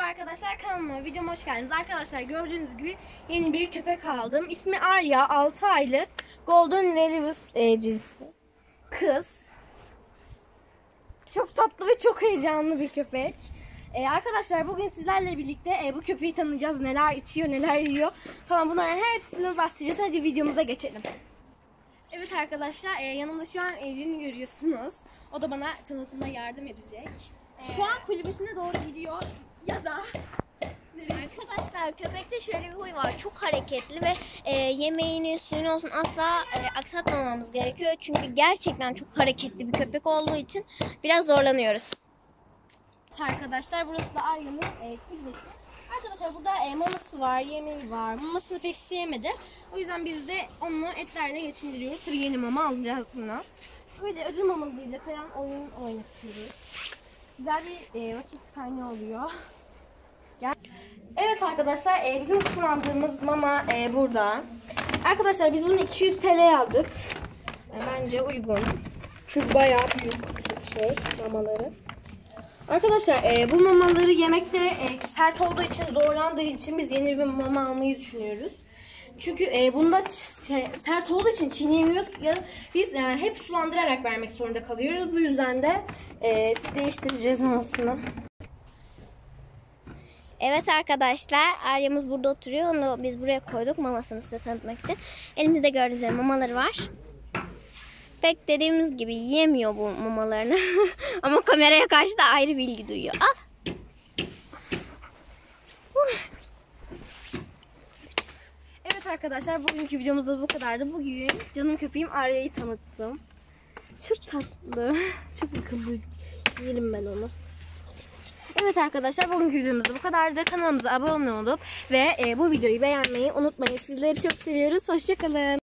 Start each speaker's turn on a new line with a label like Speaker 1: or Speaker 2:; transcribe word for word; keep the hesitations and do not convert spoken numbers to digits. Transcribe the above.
Speaker 1: arkadaşlar, kanalıma, videoma hoş geldiniz. Arkadaşlar gördüğünüz gibi yeni bir köpek aldım. İsmi Arya, altı aylık Golden Retriever e, cinsi. Kız. Çok tatlı ve çok heyecanlı bir köpek. E, arkadaşlar bugün sizlerle birlikte e, bu köpeği tanıyacağız. Neler içiyor, neler yiyor falan, bunların hepsini bahsedeceğiz. Hadi videomuza geçelim. Evet arkadaşlar, e, yanımda şu an Ejin'i görüyorsunuz. O da bana tanıtımda yardım edecek. Şu an kulübesine doğru gidiyor ya da
Speaker 2: arkadaşlar, köpekte şöyle bir huy var. Çok hareketli ve e, yemeğini, suyunu olsun asla e, aksatmamamız gerekiyor. Çünkü gerçekten çok hareketli bir köpek olduğu için biraz zorlanıyoruz.
Speaker 1: arkadaşlar, burası da Arya'nın e, kulübesi. Arkadaşlar burada e, maması var, yemeği var. Mamasını pek sevmedi. O yüzden biz de onu etlerle geçindiriyoruz. Tabii yeni mama alacağız buna. Böyle ödül mamalarıyla falan oyun oynatıyoruz. Güzel bir e, vakit kaynağı oluyor. Gel. Evet arkadaşlar, e, bizim kullandığımız mama e, burada. Arkadaşlar biz bunu iki yüz T L'ye aldık. E, bence uygun. Çünkü bayağı büyük şey mamaları. Arkadaşlar e, bu mamaları yemekte e, sert olduğu için, zorlandığı için biz yeni bir mama almayı düşünüyoruz. Çünkü e, bunda şey, sert olduğu için çiğneyemiyoruz. Ya biz yani hep sulandırarak vermek zorunda kalıyoruz. Bu yüzden de e, değiştireceğiz mamasını.
Speaker 2: Evet arkadaşlar, Arya'mız burada oturuyor. Onu biz buraya koyduk mamasını size tanıtmak için. Elimizde gördüğünüz gibi mamaları var. Pek dediğimiz gibi yemiyor bu mamalarını. Ama kameraya karşı da ayrı bilgi duyuyor. Al.
Speaker 1: Evet arkadaşlar, bugünkü videomuzda bu kadardı. Bugün canım köpeğim Arya'yı tanıttım. Çok tatlı. Çok akıllı. Yerim ben onu. Evet arkadaşlar, bugünkü videomuzda bu kadardı. Kanalımıza abone olup ve e, bu videoyu beğenmeyi unutmayın. Sizleri çok seviyoruz. Hoşça kalın.